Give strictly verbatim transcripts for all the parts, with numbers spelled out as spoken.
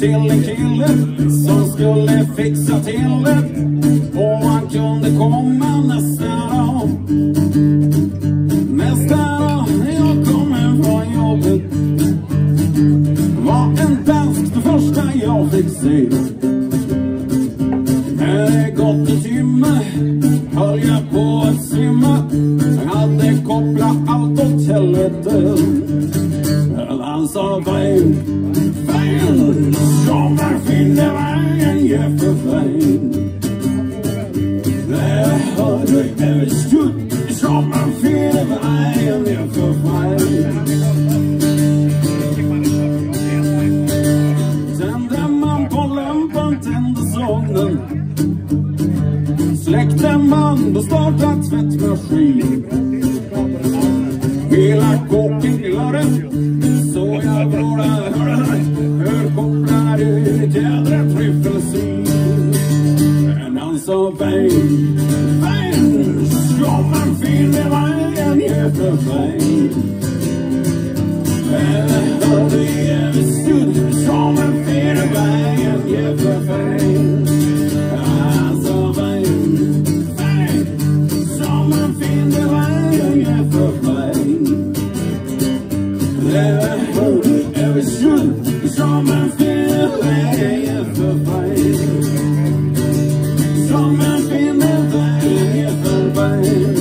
till en kille som skulle fixa till det, och han kunde komma nästa dag. Nästa dag när jag kom hem från jobbet var en dansk det första jag fick se. När det gått en timme höll jag på att simma. Jag hade kopplat allt åt helvete. Han sa vägen, vägen, som man finner vägen, ja för vägen. Jag hörde över stutt, som man finner vägen, ja för vägen. Tände man på lampan, tände sången. Släckte man på startat tvättmaskin. Hela kåken glade, så jag bara hörde hur kopplar ut jädra tryffelsin. Men han sa vägen, vägen, som man finner vägen, ja för vägen. Jag hörde över stutt, som man finner vägen, ja för vägen. Han sa vägen, vägen, som man finner vägen, ja för vägen. Jag hörde över stutt, som man finner vägen, ja för vägen. Som man finner vägen, ja för vägen.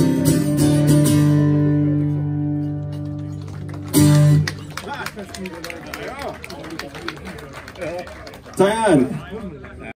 Tackar!